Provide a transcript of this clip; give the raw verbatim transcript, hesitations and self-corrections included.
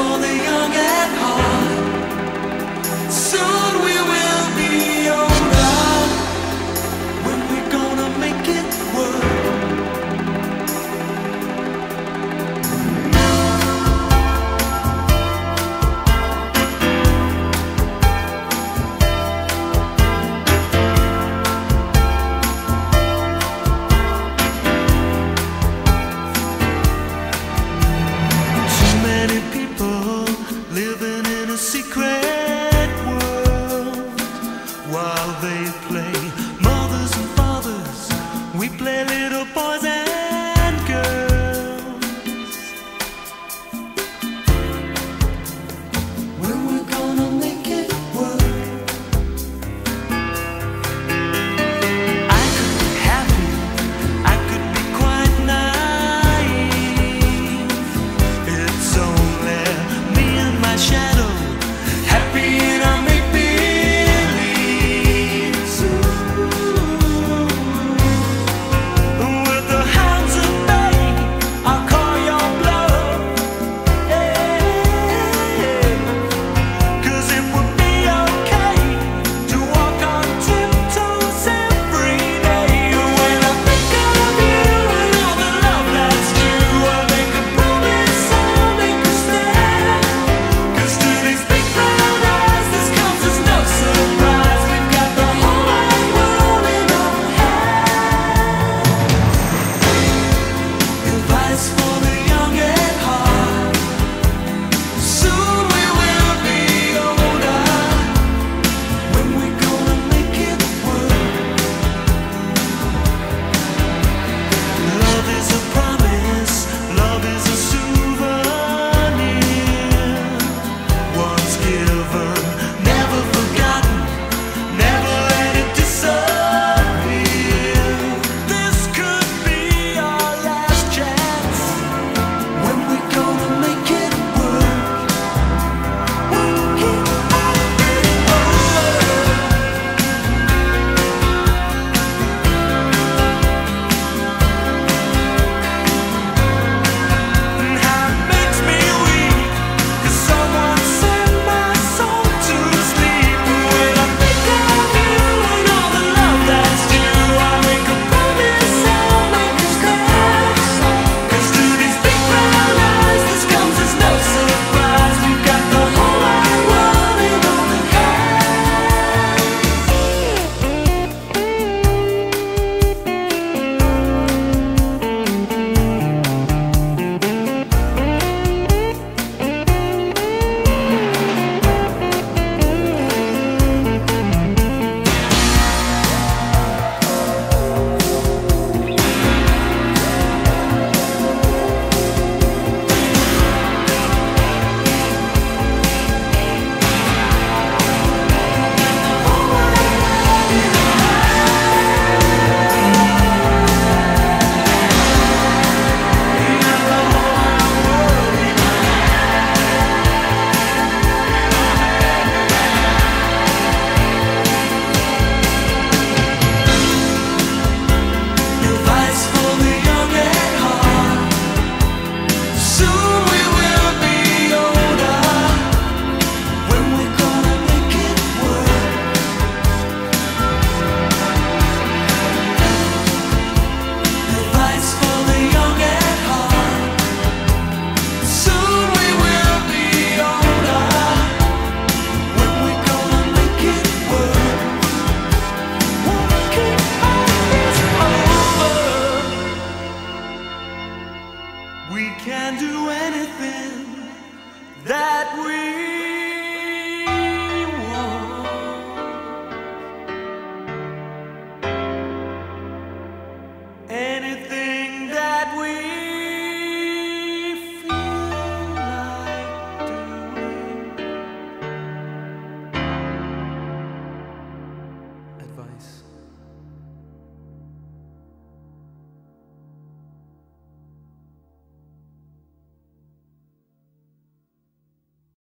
for the young at heart. Soon we will be older. When we're gonna make it work. Secret world while they play mothers and fathers, we play little boys and girls. When we're gonna make it work. I could be happy, I could be quite naive. It's only me and my shadow. We can do anything that we want. Anything that we feel like doing. Advice.